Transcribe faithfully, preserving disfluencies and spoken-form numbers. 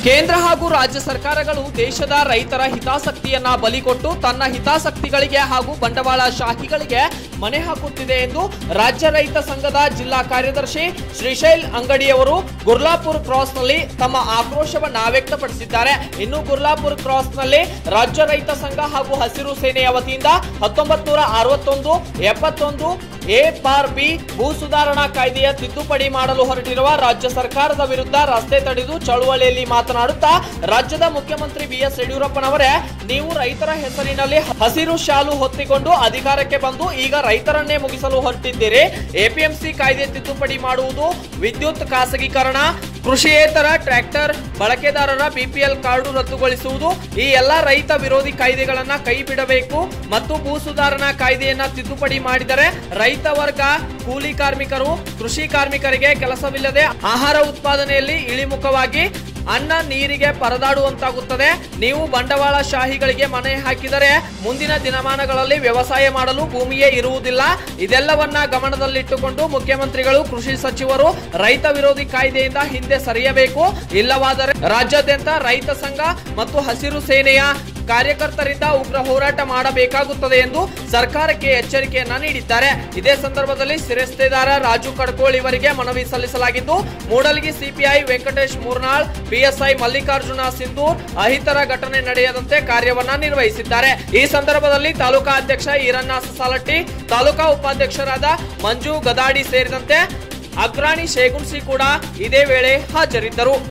ಕೇಂದ್ರ ಹಾಗೂ ರಾಜ್ಯ ಸರ್ಕಾರಗಳು ದೇಶದ ರೈತರ ಹಿತಾಸಕ್ತಿಯನ್ನ ಬಲಿಕೊಟ್ಟು ತನ್ನ ಹಿತಾಸಕ್ತಿಗಳಿಗೆ ಹಾಗೂ ಬಂಡವಾಳ ಶಾಹಿಗಳಿಗೆ ಮಣೆ ಹಾಕುತ್ತಿದೆ ಎಂದು ರಾಜ್ಯ ರೈತ ಸಂಘದ ಜಿಲ್ಲಾ ಕಾರ್ಯದರ್ಶಿ ಶ್ರೀಶೈಲ್ ಅಂಗಡಿಯವರು ಗುರ್ಲಾಪುರ್ ಕ್ರಾಸ್ನಲ್ಲಿ ತಮ್ಮ ಆಕ್ರೋಶವನ್ನ ವ್ಯಕ್ತಪಡಿಸಿದ್ದಾರೆ. ಇನ್ನು ಗುರ್ಲಾಪುರ್ ಕ್ರಾಸ್ನಲ್ಲಿ ರಾಜ್ಯ ರೈತ ಸಂಘ ಹಾಗೂ ಹಸಿರು ಸೇನೆಯ ವತಿಯಿಂದ ಹತ್ತೊಂಬತ್ತು ನೂರ ಅರವತ್ತೊಂದು ಎಪ್ಪತ್ತೊಂದು ಎ ಪಾರ್ ಬಿ ಭೂ ಸುಧಾರಣಾ ಕಾಯ್ದೆಯ ತಿದ್ದುಪಡಿ ಮಾಡಲು ಹೊರಟಿರುವ ರಾಜ್ಯ ಸರ್ಕಾರದ ವಿರುದ್ಧ ರಸ್ತೆ ತಡೆದು ಚಳುವಳಿಯಲ್ಲಿ ಮಾತನಾಡುತ್ತಾ ರಾಜ್ಯದ ಮುಖ್ಯಮಂತ್ರಿ ಬಿ ಎಸ್ ಯಡಿಯೂರಪ್ಪನವರೇ, ನೀವು ರೈತರ ಹೆಸರಿನಲ್ಲಿ ಹಸಿರು ಶಾಲು ಹೊತ್ತಿಕೊಂಡು ಅಧಿಕಾರಕ್ಕೆ ಬಂದು ಈಗ ರೈತರನ್ನೇ ಮುಗಿಸಲು ಹೊರಟಿದ್ದೀರಿ. ಎಪಿಎಂಸಿ ಕಾಯ್ದೆ ತಿದ್ದುಪಡಿ ಮಾಡುವುದು, ವಿದ್ಯುತ್ ಖಾಸಗೀಕರಣ, ಕೃಷಿಯೇತರ ಟ್ರ್ಯಾಕ್ಟರ್ ಬಳಕೆದಾರರ ಬಿಪಿಎಲ್ ಕಾರ್ಡು ರದ್ದುಗೊಳಿಸುವುದು, ಈ ಎಲ್ಲಾ ರೈತ ವಿರೋಧಿ ಕಾಯ್ದೆಗಳನ್ನ ಕೈ ಬಿಡಬೇಕು ಮತ್ತು ಭೂ ಸುಧಾರಣಾ ಕಾಯ್ದೆಯನ್ನ ತಿದ್ದುಪಡಿ ಮಾಡಿದರೆ ರೈತ ವರ್ಗ, ಕೂಲಿ ಕಾರ್ಮಿಕರು, ಕೃಷಿ ಕಾರ್ಮಿಕರಿಗೆ ಕೆಲಸವಿಲ್ಲದೆ ಆಹಾರ ಉತ್ಪಾದನೆಯಲ್ಲಿ ಇಳಿಮುಖವಾಗಿ ಅನ್ನ ನೀರಿಗೆ ಪರದಾಡುವಂತಾಗುತ್ತದೆ. ನೀವು ಬಂಡವಾಳ ಶಾಹಿಗಳಿಗೆ ಮಣೆ ಹಾಕಿದರೆ ಮುಂದಿನ ದಿನಮಾನಗಳಲ್ಲಿ ವ್ಯವಸಾಯ ಮಾಡಲು ಭೂಮಿಯೇ ಇರುವುದಿಲ್ಲ. ಇದೆಲ್ಲವನ್ನ ಗಮನದಲ್ಲಿಟ್ಟುಕೊಂಡು ಮುಖ್ಯಮಂತ್ರಿಗಳು, ಕೃಷಿ ಸಚಿವರು ರೈತ ವಿರೋಧಿ ಕಾಯ್ದೆಯಿಂದ ಹಿಂದೆ ಸರಿಯಬೇಕು. ಇಲ್ಲವಾದರೆ ರಾಜ್ಯಾದ್ಯಂತ ರೈತ ಸಂಘ ಮತ್ತು ಹಸಿರು ಸೇನೆಯ ಕಾರ್ಯಕರ್ತರಿಂದ ಉಗ್ರ ಹೋರಾಟ ಮಾಡಬೇಕಾಗುತ್ತದೆ ಎಂದು ಸರ್ಕಾರಕ್ಕೆ ಎಚ್ಚರಿಕೆಯನ್ನ ನೀಡಿದ್ದಾರೆ. ಇದೇ ಸಂದರ್ಭದಲ್ಲಿ ಶಿರಸ್ತೇದಾರ ರಾಜು ಕಡ್ಕೋಳ್ ಇವರಿಗೆ ಮನವಿ ಸಲ್ಲಿಸಲಾಗಿದ್ದು, ಮೂಡಲಗಿ ಸಿಪಿಐ ವೆಂಕಟೇಶ್ ಮೂರ್ನಾಳ್, ಪಿಎಸ್ಐ ಮಲ್ಲಿಕಾರ್ಜುನ ಸಿಂಧೂರ್ ಅಹಿತರ ಘಟನೆ ನಡೆಯದಂತೆ ಕಾರ್ಯವನ್ನ ನಿರ್ವಹಿಸಿದ್ದಾರೆ. ಈ ಸಂದರ್ಭದಲ್ಲಿ ತಾಲೂಕಾ ಅಧ್ಯಕ್ಷ ಈರಣ್ಣ ಸಸಾಲಟ್ಟಿ, ತಾಲೂಕಾ ಉಪಾಧ್ಯಕ್ಷರಾದ ಮಂಜು ಗದಾಡಿ ಸೇರಿದಂತೆ ಅಗ್ರಾಣಿ ಶೇಗುನ್ಸಿ ಕೂಡ ಇದೇ ವೇಳೆ ಹಾಜರಿದ್ದರು.